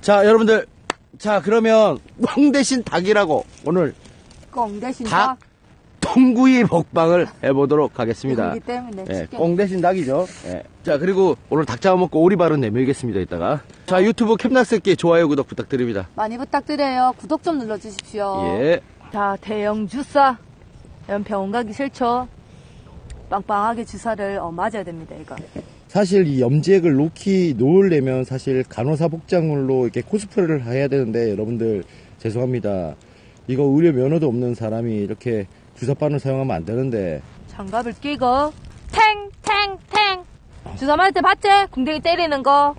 자, 여러분들. 자, 그러면 꽁 대신 닭이라고 오늘 꽁 대신 닭 통구이 먹방을 해보도록 하겠습니다. 그렇기 때문에 예, 꽁 대신 닭이죠. 예. 자, 그리고 오늘 닭 잡아먹고 오리발은 내밀겠습니다, 이따가. 자, 유튜브 캠락새끼 좋아요, 구독 부탁드립니다. 많이 부탁드려요. 구독 좀 눌러주십시오. 예. 자, 대형 주사. 이런 병원 가기 싫죠? 빵빵하게 주사를 맞아야 됩니다, 이거. 사실 이 염지액을 놓으려면 사실 간호사 복장으로 이렇게 코스프레를 해야 되는데 여러분들 죄송합니다. 이거 의료 면허도 없는 사람이 이렇게 주사바늘 사용하면 안 되는데. 장갑을 끼고 탱탱탱 주사 맞을 때 봤지? 궁뎅이 때리는 거.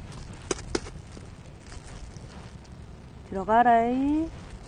들어가라이.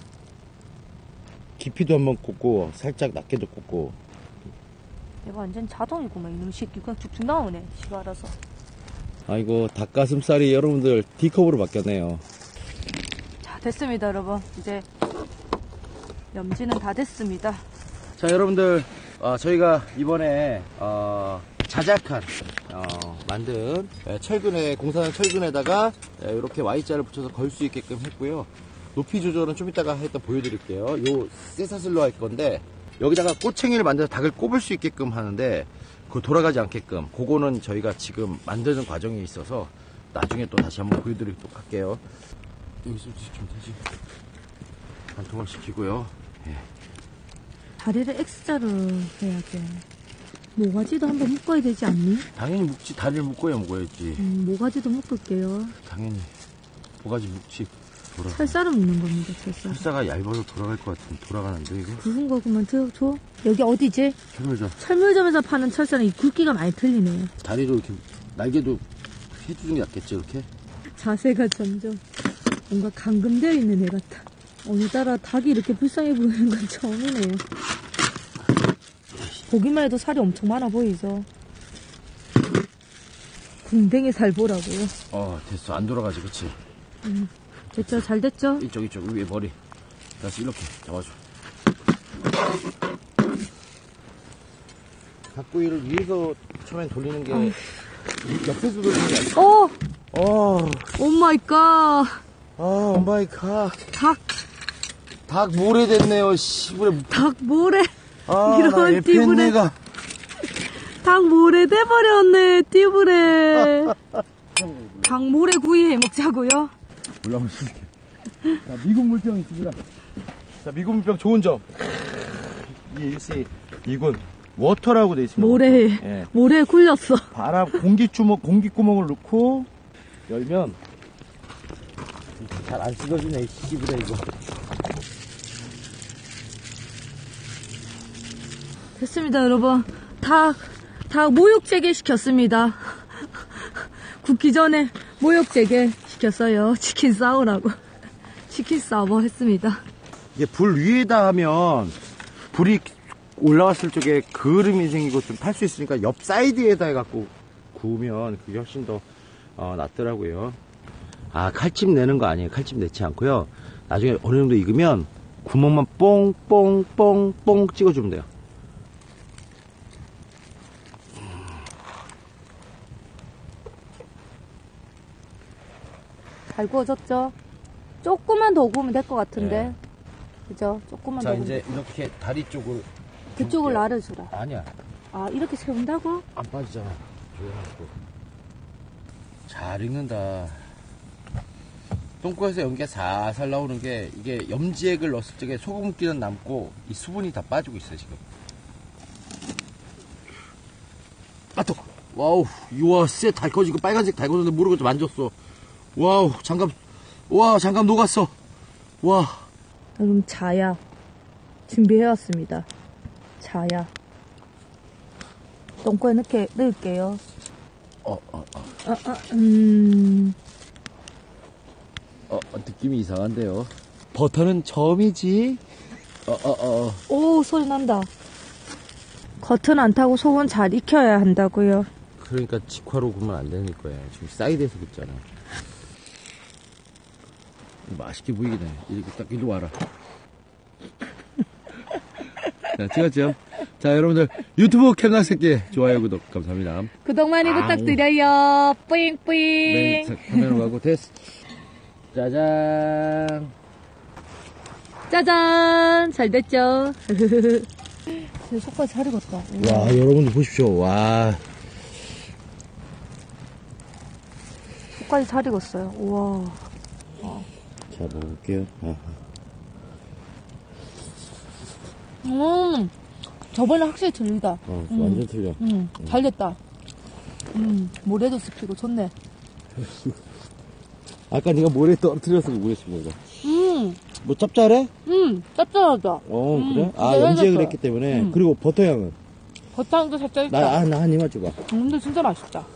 깊이도 한번 꽂고 살짝 낮게도 꽂고. 이거 완전 자동이구만. 이놈 새끼 그냥 쭉쭉 나오네. 지가 알아서. 아이고 닭가슴살이 여러분들 D컵으로 바뀌었네요. 자, 됐습니다 여러분. 이제 염지는 다 됐습니다. 자, 여러분들 저희가 이번에 자작한 만든 철근에 공사한 철근에다가 이렇게 Y자를 붙여서 걸 수 있게끔 했고요. 높이 조절은 좀 이따가 일단 보여드릴게요. 요 쇠사슬로 할 건데 여기다가 꼬챙이를 만들어서 닭을 꼽을 수 있게끔 하는데 그거 돌아가지 않게끔 그거는 저희가 지금 만드는 과정에 있어서 나중에 또 다시 한번 보여드리도록 할게요. 여기서 좀 다시 반통을 시키고요. 예. 다리를 X자로 해야 돼. 모가지도 한번 묶어야 되지 않니? 당연히 묶지. 다리를 묶어야 먹어야지. 모가지도 묶을게요. 당연히 모가지 묶지. 철사로 묶는 겁니다. 철사가 얇아서 돌아갈 것 같은데 돌아가는데 이거? 굵은 거 그만 줘. 여기 어디지? 철물점. 철물점에서 파는 철사는 이 굵기가 많이 틀리네. 다리로 이렇게 날개도 해주는 게 낫겠지 이렇게? 자세가 점점 뭔가 감금되어 있는 애 같아. 오늘따라 닭이 이렇게 불쌍해 보이는 건 처음이네요. 보기만 해도 살이 엄청 많아 보이죠. 궁뎅이 살 보라고요. 됐어. 안 돌아가지 그치? 됐죠? 잘 됐죠? 이쪽 위에 머리 다시 이렇게 잡아줘. 닭구이를 위에서 처음엔 돌리는 게 옆에서 돌리는 게 아니야. 오 마이 갓. 오 마이 갓. 닭 모래 됐네요. 씨부레. 닭 모래. 이런 띠부레. 닭 모래 돼버렸네. 띠부레. 닭 모래 구이 해 먹자고요. 올라오실게. 자, 미국 물병이 있습니다. 자, 미국 물병 좋은 점. 일시 이군 워터라고 돼 있습니다. 모래에 굴렸어. 바람 공기구멍을 넣고 열면 잘 안 씻어지네. 씨부레 이거. 됐습니다, 여러분. 닭 모욕제게 시켰습니다. 굽기 전에 모욕제게 시켰어요. 치킨 싸우라고. 치킨 싸워 했습니다. 이게 불 위에다 하면 불이 올라왔을 적에 그름이 생기고 좀 탈 수 있으니까 옆 사이드에다 해갖고 구우면 그게 훨씬 더 낫더라고요. 칼집 내는 거 아니에요. 칼집 내지 않고요. 나중에 어느 정도 익으면 구멍만 뽕뽕뽕뽕 찍어주면 돼요. 잘 구워졌죠? 조금만 더 구우면 될 것 같은데. 네. 그죠? 조금만 더. 자, 이제 이렇게 다리 쪽을. 그쪽을 나르주라. 아니야. 이렇게 세운다고? 안 빠지잖아. 조용하고. 잘 익는다. 똥꼬에서 연기가 살살 나오는 게 이게 염지액을 넣었을 적에 소금기는 남고 이 수분이 다 빠지고 있어요, 지금. 와우, 우와, 쎄 달궈지고 빨간색 달궈졌는데 모르고 만졌어. 와우, 장갑 녹았어. 와. 여러분, 자야. 준비해왔습니다. 자야. 똥꼬에 넣을게요. 느낌이 이상한데요. 버터는 처음이지. 오, 소리 난다. 겉은 안 타고 속은 잘 익혀야 한다고요. 그러니까 직화로 구우면 안 되는 거야. 지금 사이드에서 굽잖아. 맛있게 보이긴 해. 이렇게 딱 이리 와라. 자, 찍었죠? 자, 여러분들 유튜브 캠락새끼 좋아요 구독 감사합니다. 구독 많이 부탁드려요. 뿌잉뿌잉. 카메라 가고 됐어. 짜잔. 짜잔! 잘 됐죠? 제 속까지 잘 익었다. 와, 여러분들 보십시오. 와. 속까지 잘 익었어요. 우와. 자, 먹어볼게요. 아. 저번에 확실히 틀리다. 완전 틀려. 잘 됐다. 모래도 습히고 좋네. 아까 네가 모래 떨어뜨려서 모르겠어, 이거. 뭐 짭짤해? 짭짤하다. 그래? 아, 진짜 염색을 해줬어요. 했기 때문에. 그리고 버터향은? 버터향도 살짝 있다. 나 한 입만 줘봐. 근데 진짜 맛있다.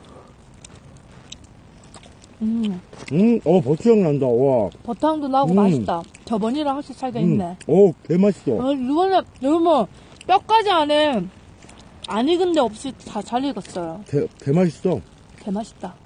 버터향 난다, 와. 버터향도 나고 맛있다. 저번이랑 확실히 차이가 있네. 개 맛있어. 이거는, 여러분, 뼈까지 안에 안 익은 데 없이 다 잘 익었어요. 개 맛있어. 개 맛있다.